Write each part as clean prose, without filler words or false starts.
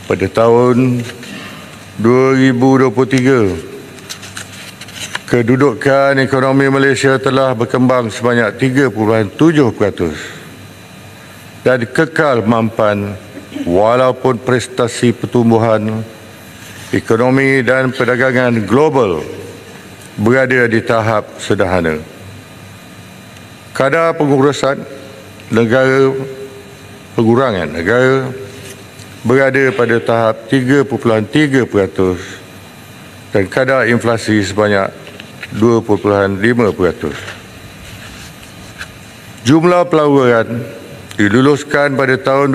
pada tahun 2023, kedudukan ekonomi Malaysia telah berkembang sebanyak 3.7% dan kekal mampan walaupun prestasi pertumbuhan ekonomi dan perdagangan global berada di tahap sederhana. Kadar pengurangan negara berada pada tahap 3.3% dan kadar inflasi sebanyak 2.5%. Jumlah pelaburan diluluskan pada tahun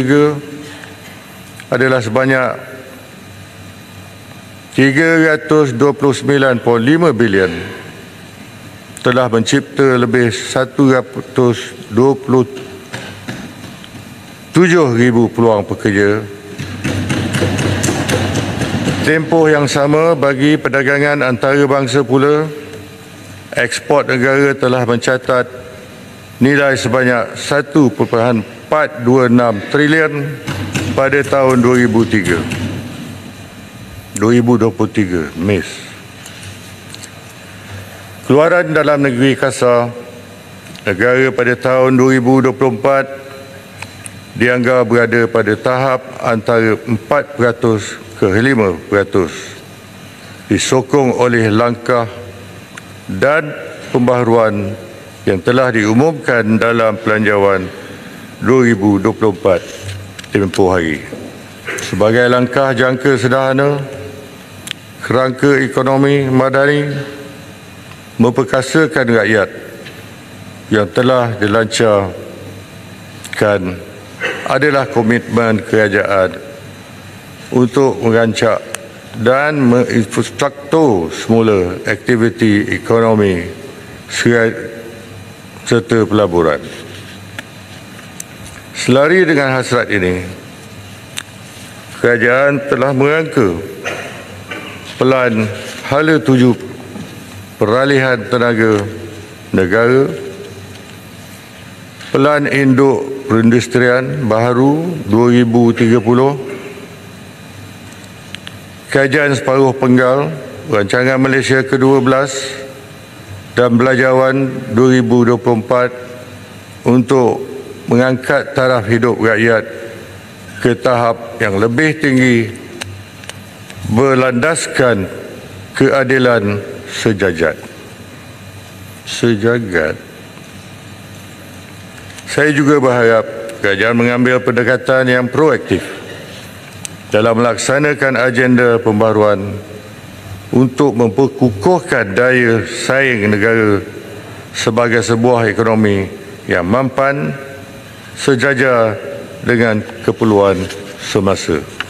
2003 adalah sebanyak 329.5 bilion, telah mencipta lebih 127,000 peluang pekerja. Tempoh yang sama bagi perdagangan antarabangsa pula, ekspor negara telah mencatat nilai sebanyak 1.426 trilion pada tahun 2023, Mac. Keluaran dalam negeri kasar negara pada tahun 2024 dianggap berada pada tahap antara 4% ke 5%, disokong oleh langkah dan pembaharuan yang telah diumumkan dalam Pelanjawan 2024 tempoh hari. Sebagai langkah jangka sederhana, kerangka ekonomi madani memperkasakan rakyat yang telah dilancarkan adalah komitmen kerajaan untuk merancang dan menginfrastruktur semula aktiviti ekonomi serta pelaburan. Selari dengan hasrat ini, kerajaan telah merangka Pelan Hala Tuju Peralihan Tenaga Negara, Pelan Induk Perindustrian Baharu 2030, Kajian Separuh Penggal Rancangan Malaysia ke-12 dan Belanjawan 2024 untuk mengangkat taraf hidup rakyat ke tahap yang lebih tinggi berlandaskan keadilan sejagat. Saya juga berharap kerajaan mengambil pendekatan yang proaktif dalam melaksanakan agenda pembaharuan untuk memperkukuhkan daya saing negara sebagai sebuah ekonomi yang mampan sejajar dengan keperluan semasa.